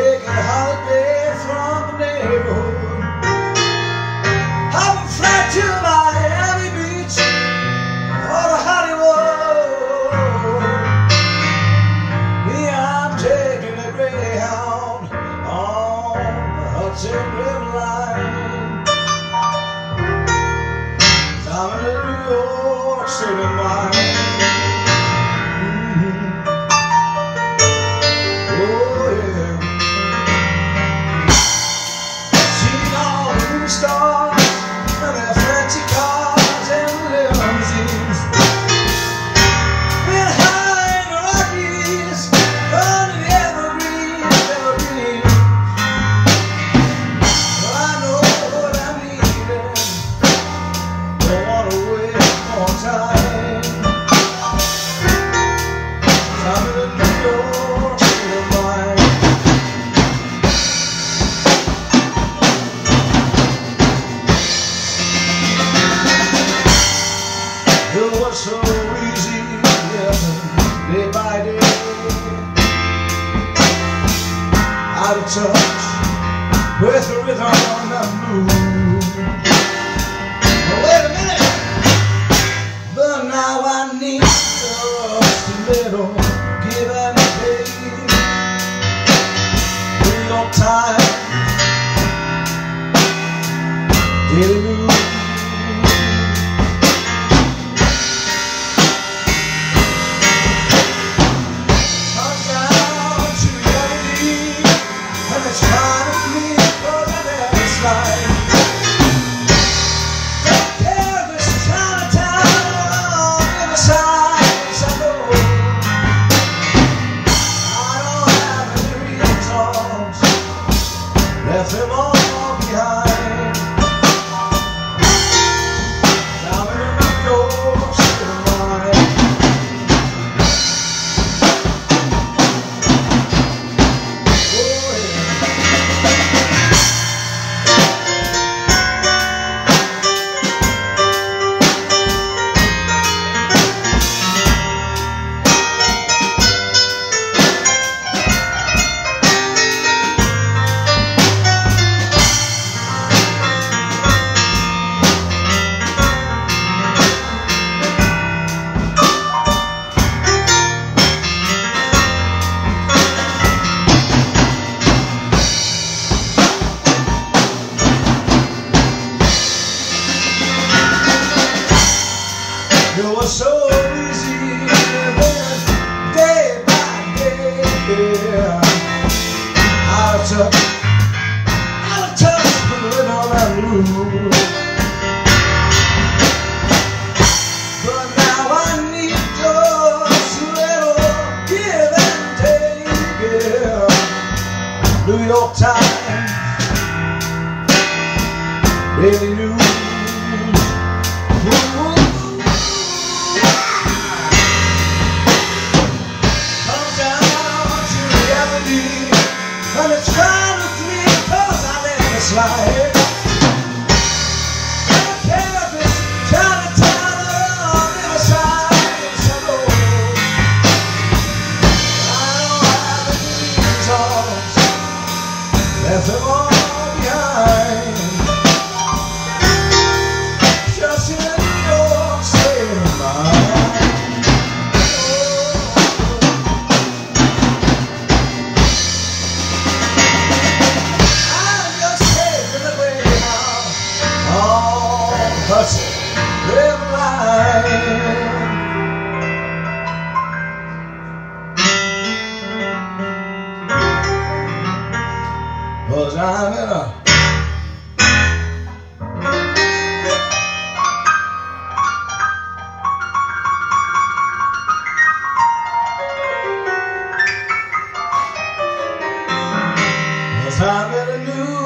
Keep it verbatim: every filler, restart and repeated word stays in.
taking a holiday from the neighborhood. I'm a flight to Miami Beach or to Hollywood. Yeah, I'm taking a Greyhound on the Hudson River line. 'Cause I'm in a New York City mind. Stars and their fancy cars and limousines, been high in the Rockies, under the evergreens, evergreens. Well, I know what I'm needing, don't want to waste more time. I'm in a New York City mind. It was so easy, living day by day, out of touch with the rhythm and blues. But wait a minute, but now I need just a little give and take. New York Times, daily news. Left them all behind. I'm in a New York City mind. Oh yeah. It was so easy living day by day, yeah. Out of touch, out of touch with the rhythm and blues. But now I need just a little give and take, yeah. New York Times, daily news. And it's fine with me, 'cause I let it slide. I don't care if it's Chinatown or Riverside, it's a road. I don't have any reasons, left them all behind. Just in a New York State of mind. Hudson River line. 'Cause I'm in a Cause I'm in a new